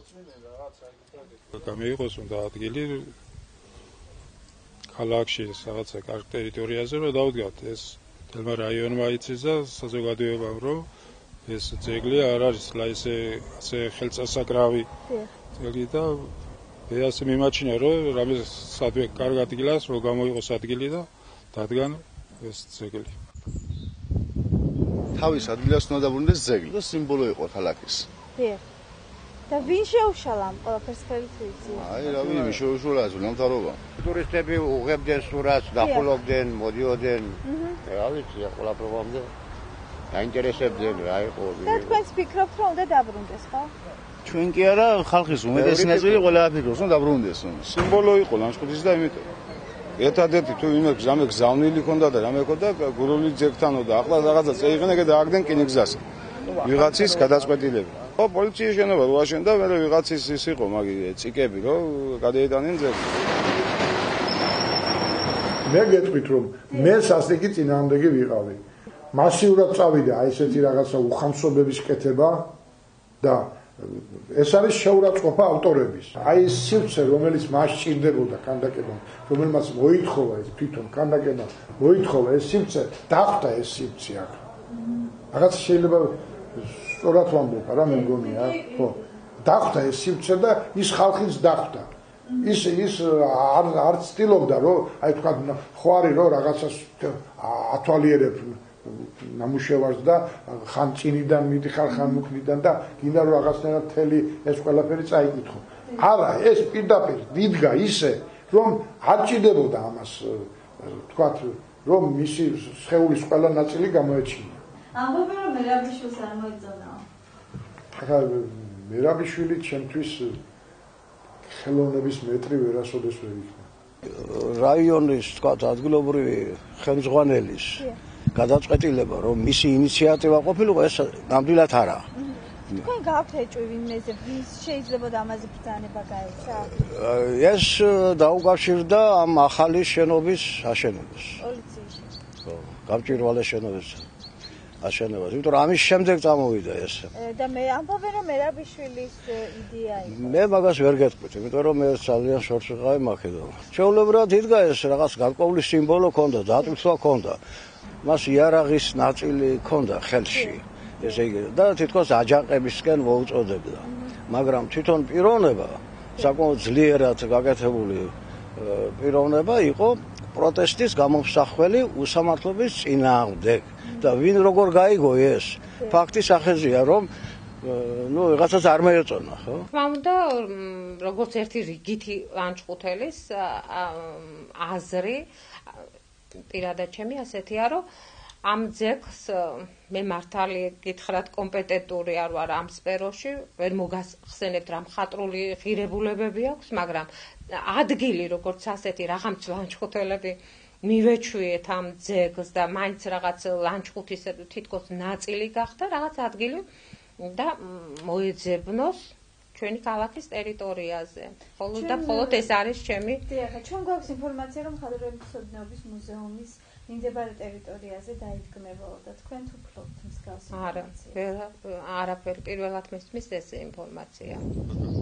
გამეიყოს უნდა ადგილი ქალაქში რაღაცა კარგ ტერიტორიაზე რომ დავდგათ ეს თელმა რაიონმა იცის და საზოგადოებამ რომ ეს ძეგლი არ არის ისე ხელწასაკრავი ძეგლი და მე ასე მიმაჩნია რომ რამე სადვე კარგ ადგილას რომ გამოიყოს ადგილი და დადგან ეს ძეგლი თავის ადგილას უნდა დაბრუნდეს ძეგლი და სიმბოლო იყო ქალაქის და ვინ შეუშალა ამ ყველაფერს ხელით ვიცი? აი რა ვინ შეუშალა ზონამთავრობა. ტურისტები უღებდნენ სურათს, დახულობდნენ, მოდიოდნენ. რა ვიცი, ყველა პრობლემამდე დაინტერესებდნენ რა იყო. და თქვენც ფიქრობთ რომ უნდა დაბრუნდეს, ხო? ჩვენ კი არა, ხალხის უმეტესი ნაწილი ყველა ფიქრობს რომ დაბრუნდეს. სიმბოლო იყო ლანჩხუთის და იმიტომ. ერთადერთი თუ ვინმე გზამე გზავნილი ქონდა და რამე ქონდა გურული ძეგლთანო და ახლა რაღაცა წეიღნენ და დააგდნენ კინიგზას. ვიღაცის გადაწყვეტილება. ხო, პოლიციის შენობა რო აშენდა, მე ვიღაცის ის იყო, მაგი ციკები, რომ გადაეტანენ ძეგლი. მე გეტყვით, რომ მე სასტიკი წინააღმდეგი ვიყავი. მასიურად წავიდა აი ესეთი რაღაცა უხამსობების კეთება და ეს არის შეურაცხყოფა ავტორების. აი ეს სივრცე, რომელიც მას სჭირდებოდა კანდაკებამ, რომელმაც მოითხოვა ეს თვითონ კანდაკება, მოითხოვა ეს სივრცე, დახვდა ეს სივრცე აქ. რაღაც შეიძლება სწორად ვამბობ, რა მე მგონია, ხო. დახვდა ეს სივრცე და ის ხალხიც დახვდა. ის არ ცდილობდა, რომ აი თქვა ხო არის რომ რაღაცას ათვალიერებ ნამუშევარს და ხან წინიდან მიდიხარ, ხან უკნიდან და გინდა რომ რაღაცნაირად მთელი ეს ყველაფერი წაიკითხო. არა, ეს პირდაპირ დიდგა ისე, რომ არ ჭირდებოდა ამას თქვა, რომ მისი სხეულის ყველა ნაწილი გამოეჩინა. ამბობენ რომ მერაბიშვილს არ მოეწონაო. ახლა მერაბიშვილი ჩემთვის ხელოვნების მეტრი ვერასოდეს ვერ იქნა. რაიონის თქვა ადგილობრივი ხელმძღვანელის გადაწყვეტილება რომ მისი ინიციატივა ყოფილიყო ეს ნამდვილად არა. თქვენ გაქვთ ეჭვი ვინმეზე ვის შეიძლება ამაზე ბრძანება გაეცა? ეს დაუკავშირდა ამ ახალი შენობის აშენებას. პოლიციაში. ხო, გამჭვირვალე შენობის აშენებას. იმიტომ რომ ამის შემდეგ წამოვიდა ეს. და მე ამბობენ რომ მერაბიშვილის იდეა იყო. მე მაგას ვერ გეტყვით, იმიტომ რომ მე ძალიან შორს ვიყავი მაქედონია. შეულებრივად იდგა ეს რაღაც გარკვეული სიმბოლო ქონდა, დატვირთვა ქონდა. მას იარაღის ნაწილი ქონდა ხელში. ესე იგი და თითქოს აჯანყებისკენ მოუწოდებდა. მაგრამ თვითონ პიროვნება, საკმაოდ ძლიერად გაკეთებული პიროვნება იყო პროტესტის გამომსახველი უსამართლობის წინააღმდეგ. და ვინ როგორ გაიგო ეს? ფაქტი სახეზეა, რომ ნუ რაღაცას არ მეეწონა, ხო? თქმა უნდა, როგორც ერთი რიგითი ლანჩხუთელის აზრი, პირადად ჩემი ასეთია, რომ ამ ძეგლს მე მართალი გითხრათ კომპეტენტური არ ვარ ამ სფეროში, ვერ მოგახსენებთ რა მხატვრული ღირებულებები აქვს, მაგრამ ადგილი როგორც ასეთი რაღაც ლანჩხუთელები მივეჩვიეთ ამ ძეგლს და მაინც რაღაც ლანჩხუთის თითქოს ნაწილი გახდა რაღაც ადგილი და მოეძებნოს ჩვენი ქალაქის ტერიტორიაზე. მხოლოდ ეს არის ჩემი. დიახ, ჩვენ გვაქვს ინფორმაცია, რომ მხატვრების მსოფლმეობის მუზეუმის მიმდებარე ტერიტორიაზე დაიდგმებოდა. თქვენ თუ ფლობთ მსგავს ინფორმაციას? არა, არაფერი პირველად მესმის ეს ინფორმაცია.